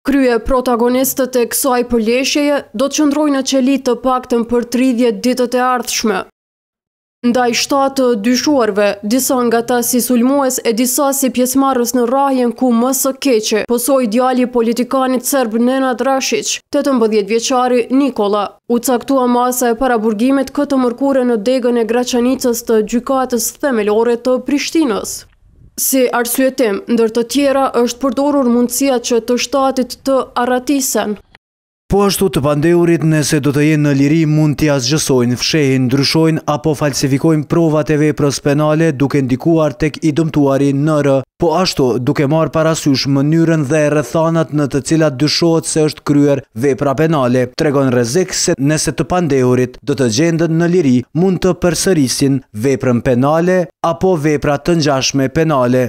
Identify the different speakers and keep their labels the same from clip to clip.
Speaker 1: Krye protagonistët e kësaj përleshjeje do të qëndrojnë në qelit të paktën për 30 ditët e ardhshme. Ndaj 7 të dyshuarve, disa nga ta si sulmues e disa si pjesëmarrës në rrahjen ku më së keqe posoi djali i politikanit serb Nenad Rashić, 18 vjeçari Nikola. U caktua masa e paraburgimit këtë mërkure në degën e Graçanicës të gjykatës themelore të Prishtinës. Si arsyetim, ndër të tjera është përdorur mundësia që të shtetit të arratisen.
Speaker 2: Po ashtu të pandeurit nëse do të jenë në liri mund t'i asgjësojnë, fshehin, ndryshojnë apo falsifikojnë provat e veprës penale duke ndikuar tek i dëmtuari NR, po ashtu duke marrë parasysh mënyrën dhe rrethanat në të cilat dyshohet se është kryer vepra penale. Tregon rrezik se nëse të pandeurit do të gjenden në liri mund të përsërisin veprën penale apo vepra të ngjashme penale.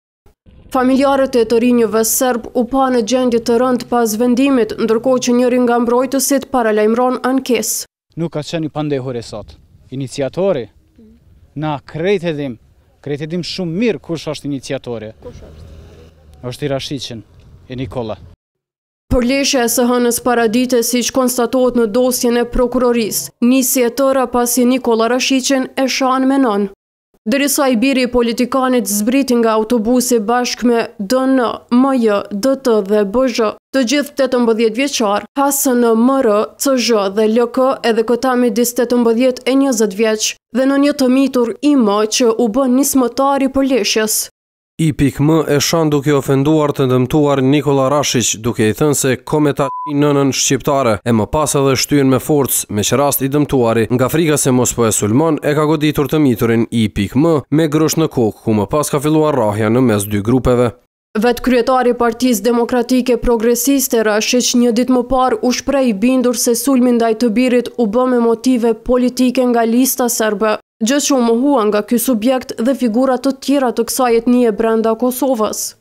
Speaker 1: Familjarët e të rinjëve serb u pa në gjendje të rëndë pas vendimit, ndërkohë që njëri nga mbrojtësit paralajmëron ankesë.
Speaker 3: Nuk ka qenë i pandehur e sot. Iniciatori, na krejt edhim shumë mirë kush është iniciatori. Kush është? Është i Rashićin e Nikola.
Speaker 1: Përleshja e së hënës paradite siç konstatohet në dosjen e prokurorisë, nisi e tëra pasi Nikola Rashićin e shan me nën. Derisa i biri i politikanit zbriti nga autobusi bashkë me DN, MJ, DT dhe BZ, të gjithë 18 vjeçar, Hasan MR, CZ dhe LK edhe këta midis 18 e 20 vjeç, dhe në një të mitur IM që u bën nismëtar i përleshjes.
Speaker 4: I.M. e shan duke ofenduar të dëmtuar Nikola Rashić, duke i thënë se kometa nënën shqiptare, e më pas edhe shtyen me forcë, me që rast i dëmtuari, nga frika se mos po e sulmon, e ka goditur të miturin I.M. me grosh në kokë, ku më pas ka filluar rrahja në mes dy grupeve.
Speaker 1: Vetë kryetari Partisë Demokratike Progresiste Rashić një ditë më parë u shpreh i bindur se sulmi ndaj të birit u bë me motive politike nga lista serbe, gjë që u mohua nga ky subjekt dhe figura të tjera të kësaj etnie brenda Kosovës.